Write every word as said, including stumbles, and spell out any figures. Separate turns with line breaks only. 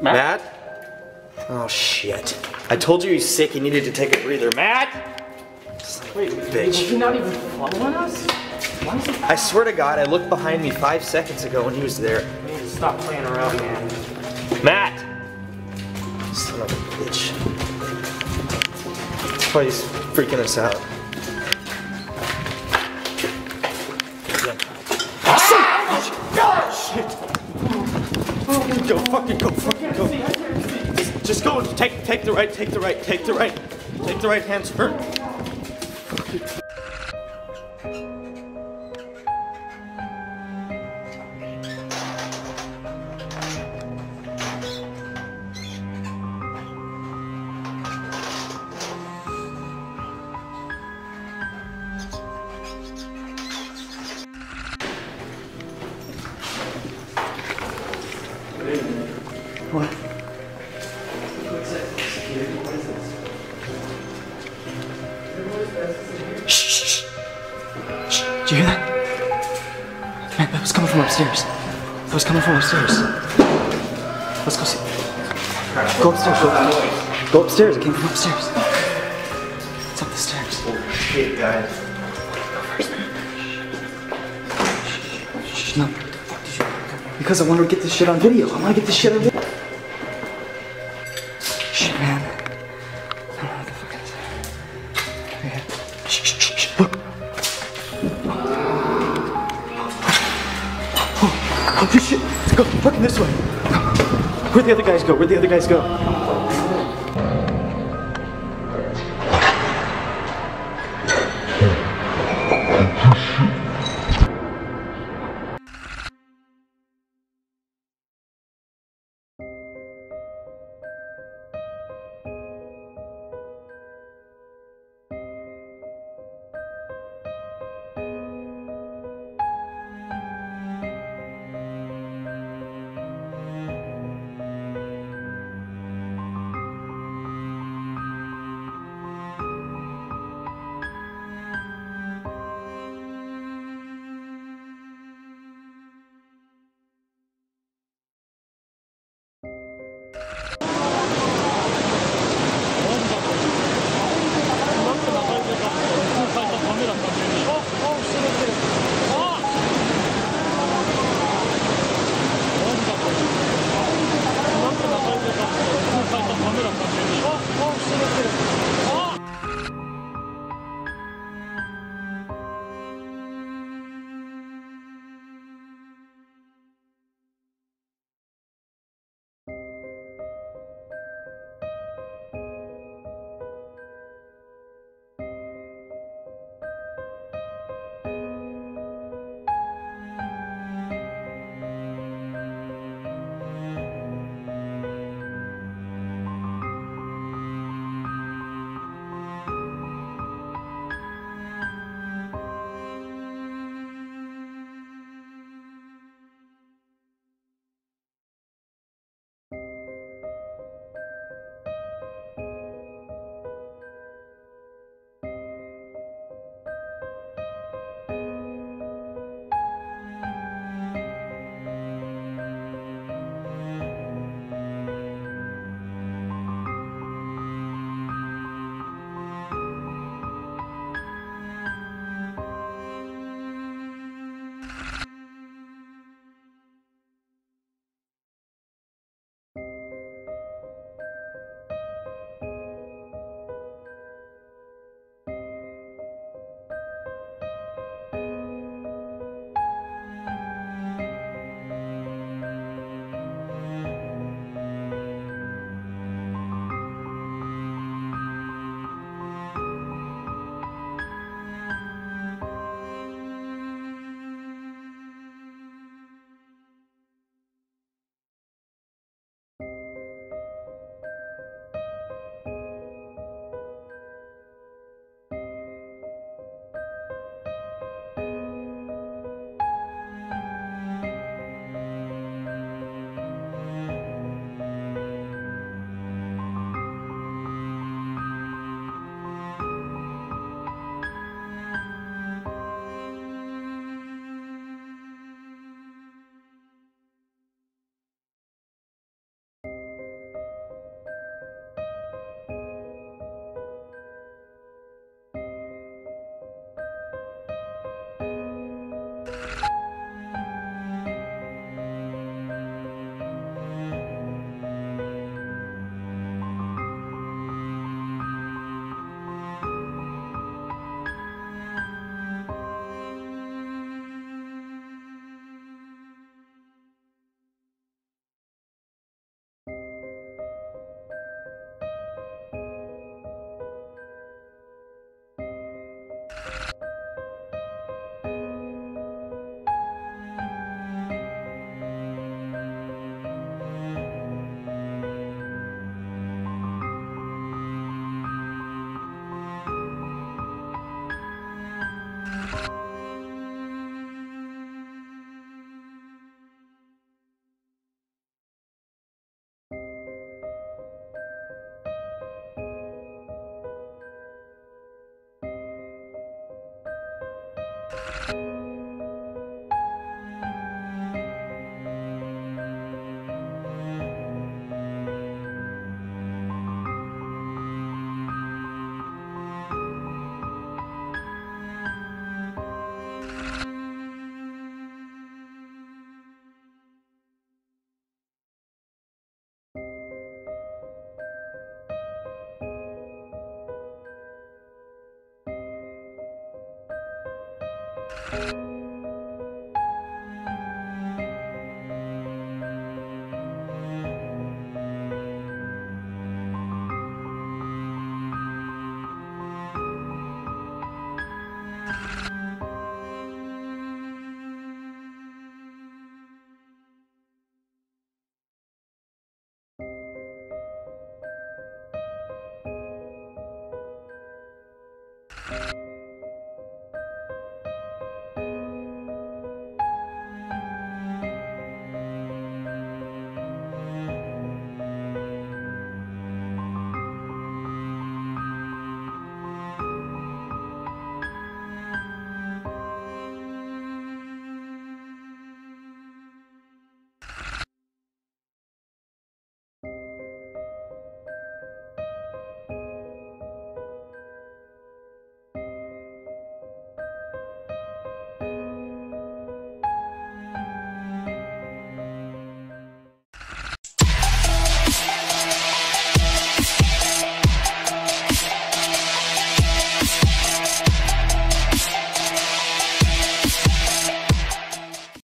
Matt?
Matt? Oh shit. I told you he's sick, he needed to take a breather. Matt!
Wait,
bitch.
Was he not even following us? Why is he
I swear to God, I looked behind me five seconds ago and he was there.
We need to stop playing around, man.
Matt! Son of a bitch. That's why he's freaking us out. Oh, shit! Go, fucking go, fucking go. Just, just go, take, take the right, take the right, take the right. Take the right hand turn. What? Shh, shh, shh. Shh. Did you hear that? Man, that was coming from upstairs. That was coming from upstairs. Let's go see. Go upstairs. Go, go upstairs. It came from upstairs. It's up the stairs. Oh shit, guys. Go first, man. Shh, shh, no. What the fuck did you? Because I want to get this shit on video. I want to get this shit on video. Shit, man. I don't know what the fuck it is. Okay. Shh, shh, shh, shh. Look. Oh, oh, shit. Let's go. Fucking this way. Where'd the other guys go? Where'd the other guys go?
You